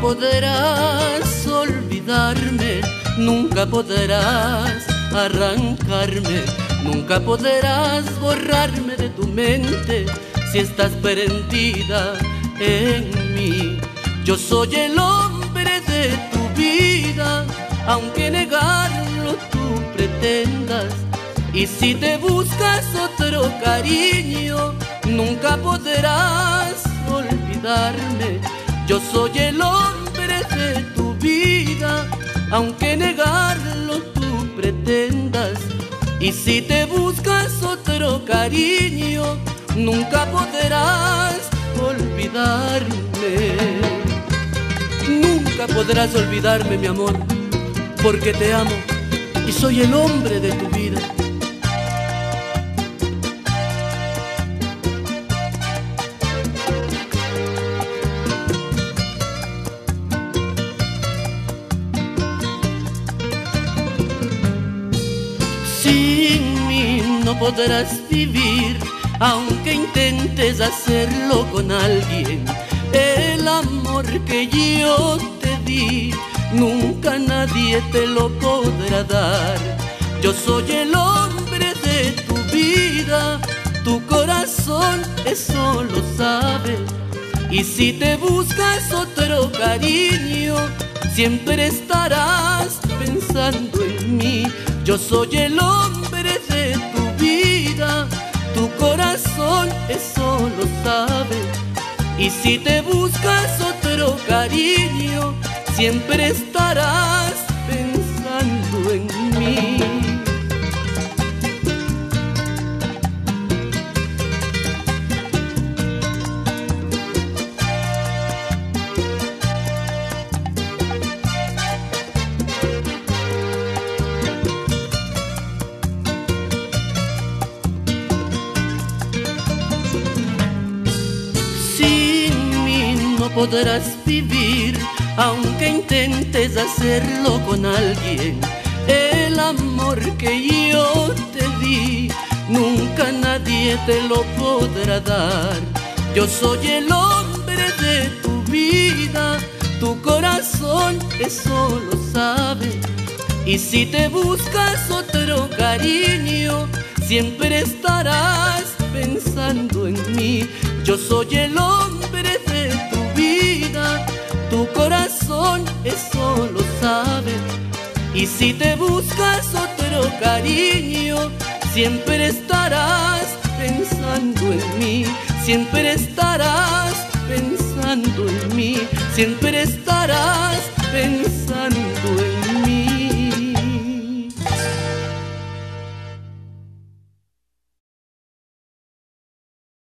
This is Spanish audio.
podrás olvidarme, nunca podrás arrancarme, nunca podrás borrarme de tu mente si estás prendida en mí. Yo soy el hombre de tu vida, aunque negarlo tú pretendas. Y si te buscas otro cariño, nunca podrás olvidarme. Yo soy el hombre de tu vida, aunque negarlo tú pretendas. Y si te buscas otro cariño, nunca podrás olvidarme. Nunca podrás olvidarme, mi amor, porque te amo y soy el hombre de tu vida. Sin mí no podrás vivir, aunque intentes hacerlo con alguien. El amor que yo te di, nunca nadie te lo podrá dar. Yo soy el hombre de tu vida, tu corazón eso lo sabe. Y si te buscas otro cariño, siempre estarás pensando en mí. Yo soy el hombre de tu vida, tu corazón eso lo sabe. Y si te buscas otro cariño, siempre estarás pensando en mí. No podrás vivir, aunque intentes hacerlo con alguien. El amor que yo te di, nunca nadie te lo podrá dar. Yo soy el hombre de tu vida, tu corazón eso lo sabe. Y si te buscas otro cariño, siempre estarás pensando en mí. Yo soy el hombre de tu vida, tu corazón eso lo sabe. Y si te buscas otro cariño, siempre estarás pensando en mí. Siempre estarás pensando en mí. Siempre estarás pensando